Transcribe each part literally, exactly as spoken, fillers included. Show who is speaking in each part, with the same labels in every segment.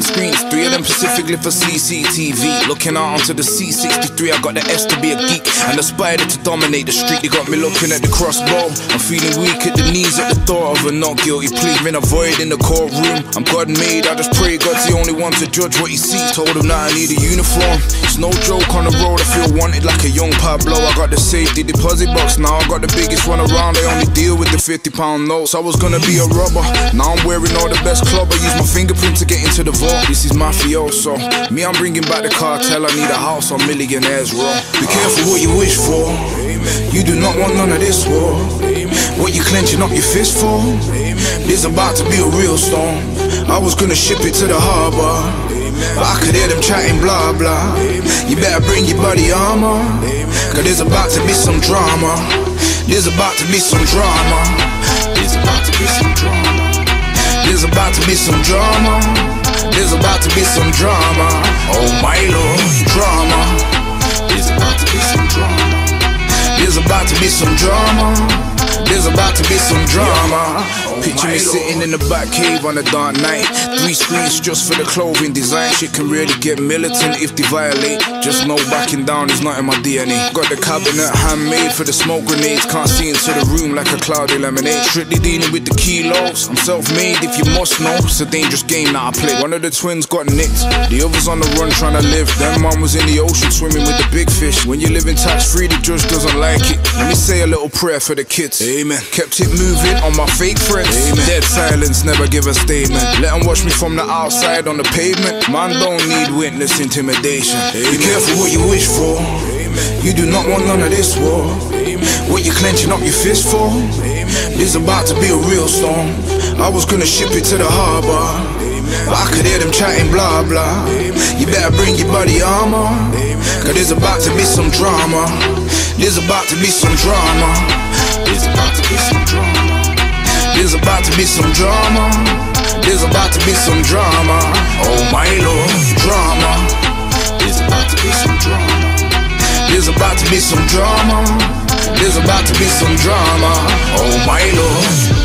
Speaker 1: screens, three of them specifically for C C T V. Looking out onto the C sixty-three, I got the S to be a geek and the spider to dominate the street. They got me looking at the crossbow. I'm feeling weak at the knees at the thought of a not guilty plea. Been a void in the courtroom. I'm God made, I just pray God's the only one to judge what he sees. Told him that I need a uniform. It's no joke on the road, I feel wanted like a young Pablo. I got the safety deposit box, now I got the biggest one around. I only deal with the fifty pound notes. I was gonna be a robber, now I'm wearing all the best club. I use my fingerprint to get into the vault. This is mafioso. Me, I'm bringing back the cartel. I need a house on millionaires row. Be careful what you wish for. You do not want none of this war. What you clenching up your fist for? This about to be a real storm. I was gonna ship it to the harbor, but I could hear them chatting blah blah. You better bring your body armor, cause there's about to be some drama. There's about to be some drama. There's about to be some drama. There's about to be some drama. There's about to be some drama. Oh my lord, drama. There's about to be some drama. There's about to be some drama. There's about to be some drama. Picture me sitting in the back cave on a dark night. Three screens just for the clothing design. Shit can really get militant if they violate. Just know backing down is not in my D N A. Got the cabinet handmade for the smoke grenades. Can't see into the room like a cloudy lemonade. Strictly dealing with the kilos. I'm self-made if you must know. It's a dangerous game that I play. One of the twins got nicked, the other's on the run trying to live. Then mom was in the ocean swimming with the big fish. When you live in tax-free, the judge doesn't like it. Let me say a little prayer for the kids. Amen. Kept it moving on my fake friends. Amen. Dead silence, never give a statement. Let them watch me from the outside on the pavement. Man don't need witness intimidation. Amen. Be careful what you wish for. Amen. You do not want none of this war. Amen. What you clenching up your fist for? Amen. This about to be a real storm. I was gonna ship it to the harbor, but I could hear them chatting blah blah. You better bring your body armor, cause there's about to be some drama. There's about to be some drama. There's about to be some drama. There's about to be some drama. There's about to be some drama. Oh my lord, drama. There's about to be some drama. There's about to be some drama. There's about to be some drama. Oh my lord.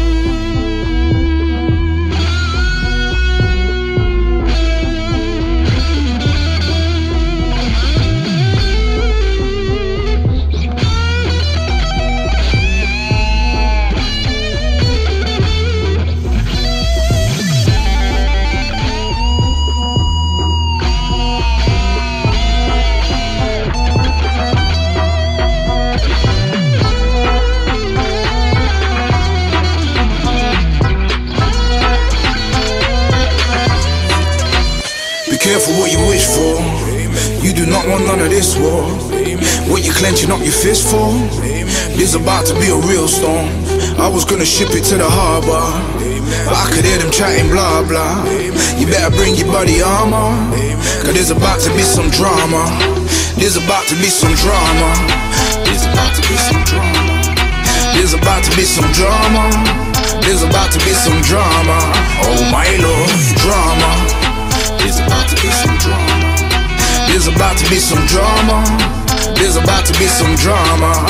Speaker 1: Careful what you wish for. You do not want none of this war. What you clenching up your fist for? There's about to be a real storm. I was gonna ship it to the harbor, but I could hear them chatting blah blah. You better bring your body armor, cause there's about to be some drama. There's about to be some drama. There's about to be some drama. There's about to be some drama. There's about to be some drama. Oh my lord, drama. There's about to be some drama. There's about to be some drama. There's about to be some drama.